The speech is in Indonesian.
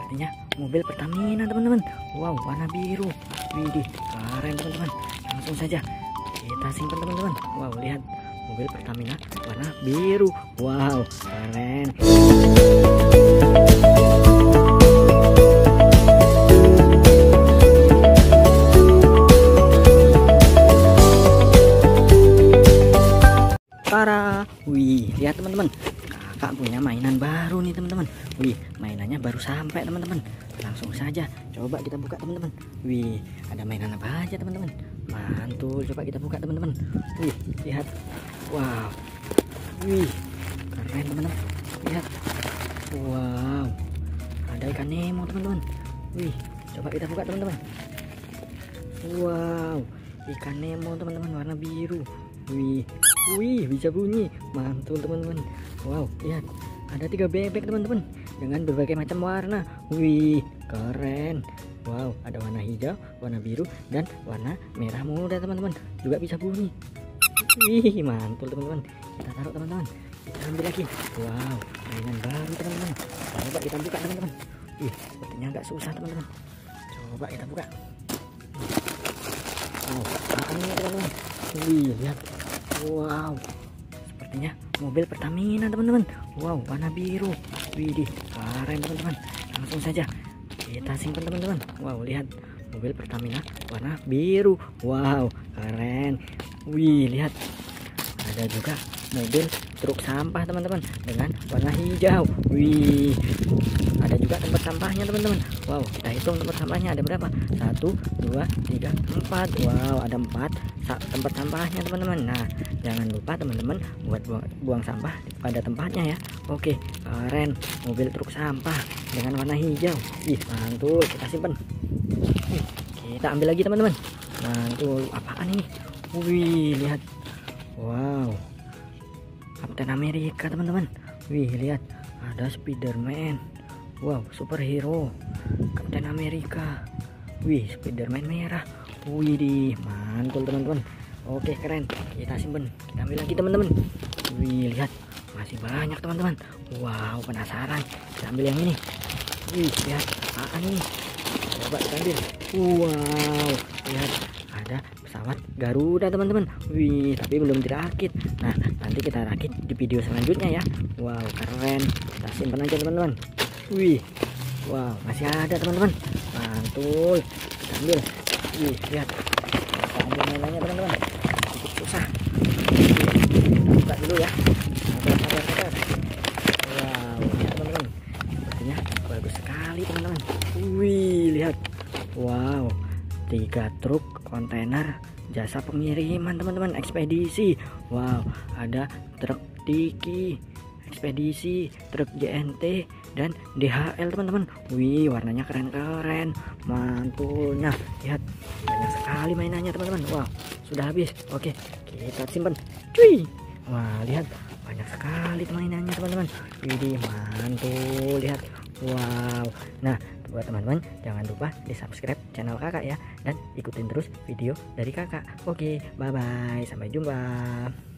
sepertinya mobil Pertamina teman-teman. Wow, warna biru. Widih, keren teman-teman. Langsung saja kita simpan teman-teman. Wow, lihat mobil Pertamina warna biru. Wow, keren. Tara, wih, lihat teman-teman, kakak punya mainan baru nih teman-teman. Wih, mainannya baru sampai teman-teman. Langsung saja coba kita buka teman-teman. Wih, ada mainan apa aja teman-teman? Mantul, coba kita buka teman-teman. Wih, lihat. Wow, wih, keren teman-teman. Lihat. Wow, ada ikan Nemo teman-teman. Wih, coba kita buka teman-teman. Wow, ikan Nemo teman-teman warna biru. Wih, wih, bisa bunyi, mantul teman-teman. Wow, lihat, ada 3 bebek teman-teman dengan berbagai macam warna. Wih, keren. Wow, ada warna hijau, warna biru, dan warna merah muda teman-teman. Juga bisa bunyi. Wih, mantul teman-teman. Kita taruh teman-teman. Kita ambil lagi. Wow, mainan baru teman-teman. Coba kita buka teman-teman. Wih, sepertinya agak susah teman-teman. Coba kita buka. Wow, apa ini teman-teman? Wih, lihat. Wow, sepertinya mobil Pertamina teman-teman. Wow, warna biru. Widih, keren teman-teman. Langsung saja kita simpan teman-teman. Wow, lihat mobil Pertamina warna biru. Wow, keren. Wih, lihat, ada juga mobil truk sampah teman-teman dengan warna hijau. Wih, ada juga tempat sampahnya teman-teman. Wow, kita hitung tempat sampahnya ada berapa? 1, 2, 3, 4. Wow, ada 4 tempat sampahnya teman-teman. Nah, jangan lupa teman-teman buat buang sampah pada tempatnya ya. Oke, keren, mobil truk sampah dengan warna hijau. Ih, mantul, kita simpan. Kita ambil lagi teman-teman. Mantul, apaan ini? Wih, lihat. Wow, Kapten Amerika teman-teman. Wih, lihat, ada Spiderman. Wow, superhero Kapten Amerika. Wih, Spiderman merah. Wih, mantul teman-teman. Oke, keren, kita simpen. Kita ambil lagi teman-teman. Wih, lihat, masih banyak teman-teman. Wow, penasaran, kita ambil yang ini. Wih, lihat, apaan ini? Coba kita ambil. Wow, lihat, ada pesawat Garuda teman-teman. Wih, tapi belum dirakit. Nah, nanti kita rakit di video selanjutnya ya. Wow, keren, kita simpan aja teman-teman. Wih, wow, masih ada teman-teman. Mantul, kita ambil. Wih, lihat, kita ambil mainannya teman-teman. Sedikit susah. Kita buka dulu ya. Sabar. Wow, lihat teman-teman, sepertinya bagus sekali teman-teman. Wih, lihat. Wow, 3 truk kontainer jasa pengiriman teman-teman, ekspedisi. Wow, ada truk Tiki ekspedisi, truk JNT, dan DHL teman-teman. Wih, warnanya keren-keren, mantul. Nah, lihat, banyak sekali mainannya teman-teman. Wow, sudah habis. Oke, kita simpan. Cuy. Wah, lihat, banyak sekali mainannya teman-teman. Wih, mantul, lihat. Wow. Nah, buat teman-teman, jangan lupa di subscribe channel kakak ya, dan ikutin terus video dari kakak. Oke, bye bye, sampai jumpa.